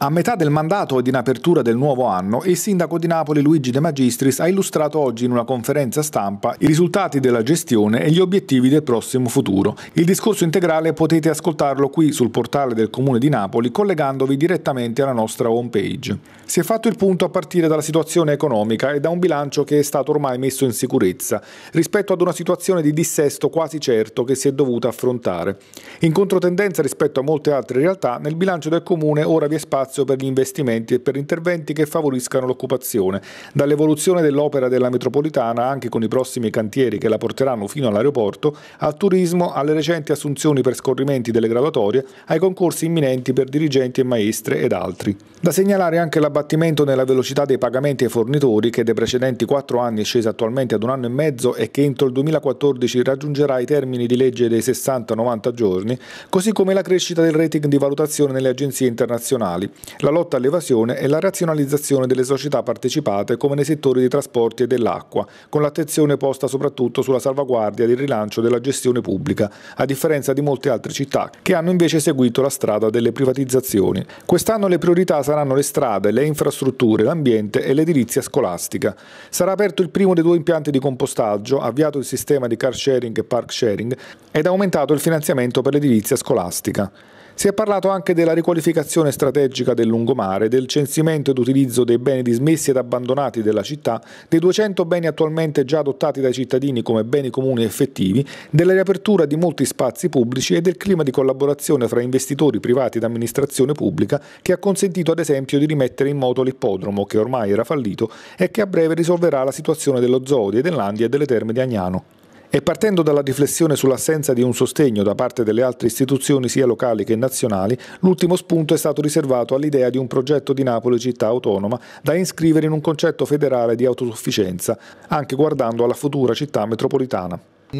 A metà del mandato ed in apertura del nuovo anno, il sindaco di Napoli Luigi De Magistris ha illustrato oggi in una conferenza stampa i risultati della gestione e gli obiettivi del prossimo futuro. Il discorso integrale potete ascoltarlo qui sul portale del Comune di Napoli collegandovi direttamente alla nostra homepage. Si è fatto il punto a partire dalla situazione economica e da un bilancio che è stato ormai messo in sicurezza rispetto ad una situazione di dissesto quasi certo che si è dovuta affrontare. In controtendenza rispetto a molte altre realtà, nel bilancio del Comune ora vi è spazio per gli investimenti e per interventi che favoriscano l'occupazione, dall'evoluzione dell'opera della metropolitana anche con i prossimi cantieri che la porteranno fino all'aeroporto, al turismo, alle recenti assunzioni per scorrimenti delle graduatorie, ai concorsi imminenti per dirigenti e maestre ed altri. Da segnalare anche l'abbattimento nella velocità dei pagamenti ai fornitori che dai precedenti 4 anni è scesa attualmente ad 1 anno e mezzo e che entro il 2014 raggiungerà i termini di legge dei 60-90 giorni, così come la crescita del rating di valutazione nelle agenzie internazionali, la lotta all'evasione e la razionalizzazione delle società partecipate come nei settori dei trasporti e dell'acqua, con l'attenzione posta soprattutto sulla salvaguardia e il rilancio della gestione pubblica, a differenza di molte altre città che hanno invece seguito la strada delle privatizzazioni. Quest'anno le priorità saranno le strade, le infrastrutture, l'ambiente e l'edilizia scolastica. Sarà aperto il primo dei 2 impianti di compostaggio, avviato il sistema di car sharing e park sharing ed aumentato il finanziamento per l'edilizia scolastica. Si è parlato anche della riqualificazione strategica del lungomare, del censimento ed utilizzo dei beni dismessi ed abbandonati della città, dei 200 beni attualmente già adottati dai cittadini come beni comuni effettivi, della riapertura di molti spazi pubblici e del clima di collaborazione fra investitori privati ed amministrazione pubblica che ha consentito ad esempio di rimettere in moto l'ippodromo che ormai era fallito e che a breve risolverà la situazione dello zoo di Edenlandia e delle terme di Agnano. E partendo dalla riflessione sull'assenza di un sostegno da parte delle altre istituzioni sia locali che nazionali, l'ultimo spunto è stato riservato all'idea di un progetto di Napoli città autonoma da iscrivere in un concetto federale di autosufficienza, anche guardando alla futura città metropolitana.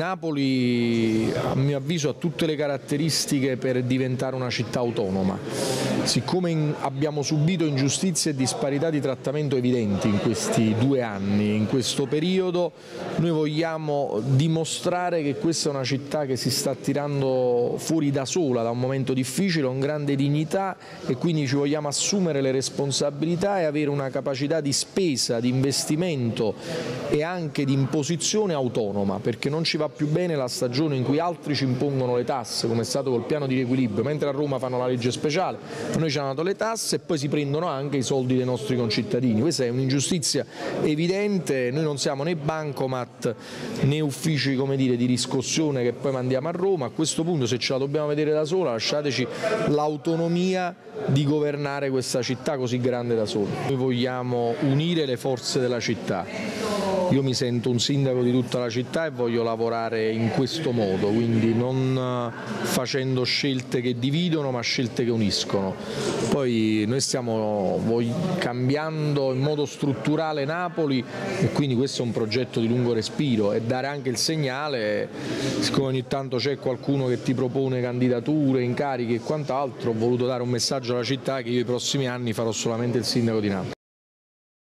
Napoli, a mio avviso, ha tutte le caratteristiche per diventare una città autonoma. Siccome abbiamo subito ingiustizie e disparità di trattamento evidenti in questi 2 anni, in questo periodo, noi vogliamo dimostrare che questa è una città che si sta tirando fuori da sola da un momento difficile, con grande dignità, e quindi ci vogliamo assumere le responsabilità e avere una capacità di spesa, di investimento e anche di imposizione autonoma, perché non ci va più bene la stagione in cui altri ci impongono le tasse, come è stato col piano di riequilibrio, mentre a Roma fanno la legge speciale, a noi ci hanno dato le tasse e poi si prendono anche i soldi dei nostri concittadini. Questa è un'ingiustizia evidente, noi non siamo né bancomat né uffici, come dire, di riscossione che poi mandiamo a Roma. A questo punto, se ce la dobbiamo vedere da sola, lasciateci l'autonomia di governare questa città così grande da soli. Noi vogliamo unire le forze della città. Io mi sento un sindaco di tutta la città e voglio lavorare in questo modo, quindi non facendo scelte che dividono ma scelte che uniscono. Poi noi stiamo cambiando in modo strutturale Napoli e quindi questo è un progetto di lungo respiro, e dare anche il segnale, siccome ogni tanto c'è qualcuno che ti propone candidature, incarichi e quant'altro, ho voluto dare un messaggio alla città che io i prossimi anni farò solamente il sindaco di Napoli.